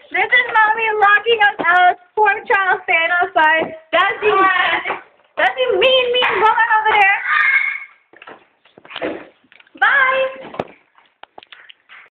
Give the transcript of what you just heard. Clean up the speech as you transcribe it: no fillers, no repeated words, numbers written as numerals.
This is Mommy locking us out. Poor child staying outside.